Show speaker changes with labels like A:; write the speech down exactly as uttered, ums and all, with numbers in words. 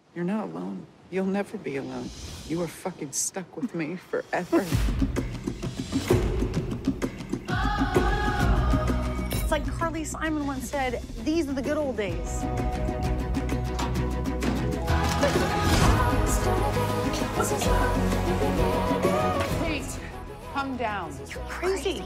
A: You're not alone. You'll never be alone. You are fucking stuck with me forever.
B: It's like Carly Simon once said, these are the good old days.
A: Please, come down.
B: You're crazy.